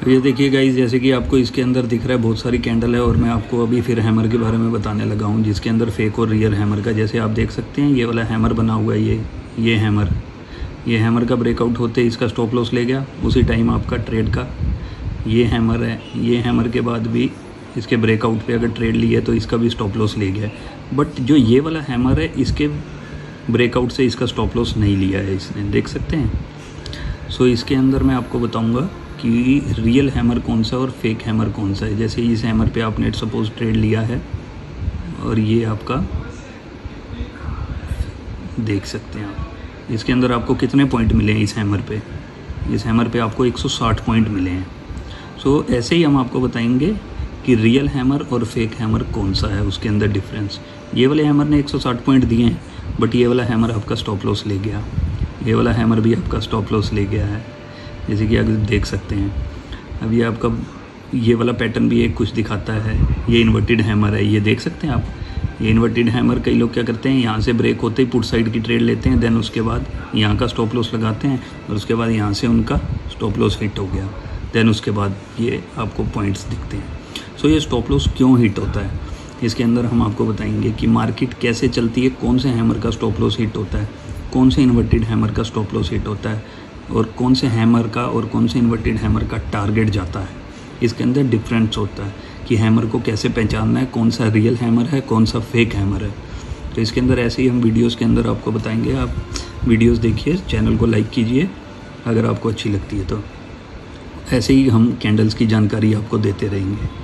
तो ये देखिए गाइस, जैसे कि आपको इसके अंदर दिख रहा है बहुत सारी कैंडल है, और मैं आपको अभी फिर हैमर के बारे में बताने लगा हूँ जिसके अंदर फेक और रियल हैमर का, जैसे आप देख सकते हैं ये वाला हैमर बना हुआ है। ये हैमर का ब्रेकआउट होते ही इसका स्टॉप लॉस ले गया उसी टाइम आपका ट्रेड का। ये हैमर है, ये हैमर के बाद भी इसके ब्रेकआउट पे अगर ट्रेड ली है तो इसका भी स्टॉप लॉस ले गया। बट जो ये वाला हैमर है इसके ब्रेकआउट से इसका स्टॉप लॉस नहीं लिया है इसने, देख सकते हैं। सो इसके अंदर मैं आपको बताऊंगा कि रियल हैमर कौन सा और फेक हैमर कौन सा है। जैसे इस हैमर पे आपने सपोज ट्रेड लिया है और ये आपका देख सकते हैं आप, इसके अंदर आपको कितने पॉइंट मिले हैं इस हैमर पे आपको 160 पॉइंट मिले हैं। सो ऐसे ही हम आपको बताएंगे कि रियल हैमर और फेक हैमर कौन सा है, उसके अंदर डिफरेंस। ये वाले हैमर ने 160 पॉइंट दिए हैं, बट ये वाला हैमर आपका स्टॉप लॉस ले गया। ये वाला हैमर भी आपका स्टॉप लॉस ले गया है, जैसे कि आप देख सकते हैं। अब ये आपका ये वाला पैटर्न भी एक कुछ दिखाता है। ये इन्वर्टेड हैमर है, ये देख सकते हैं आप। ये इन्वर्टेड हैमर कई लोग क्या करते हैं, यहाँ से ब्रेक होते ही पुट साइड की ट्रेड लेते हैं, देन उसके बाद यहाँ का स्टॉप लॉस लगाते हैं और उसके बाद यहाँ से उनका स्टॉप लॉस हिट हो गया, देन उसके बाद ये आपको पॉइंट्स दिखते हैं। सो ये स्टॉप लॉस क्यों हिट होता है, इसके अंदर हम आपको बताएंगे कि मार्केट कैसे चलती है, कौन से हैमर का स्टॉप लॉस हिट होता है, कौन से इन्वर्टेड हैमर का स्टॉप लॉस हिट होता है, और कौन से हैमर का और कौन से इन्वर्टेड हैमर का टारगेट जाता है। इसके अंदर डिफरेंस होता है कि हैमर को कैसे पहचानना है, कौन सा रियल हैमर है, कौन सा फेक हैमर है। तो इसके अंदर ऐसे ही हम वीडियोस के अंदर आपको बताएंगे। आप वीडियोस देखिए, चैनल को लाइक कीजिए अगर आपको अच्छी लगती है तो। ऐसे ही हम कैंडल्स की जानकारी आपको देते रहेंगे।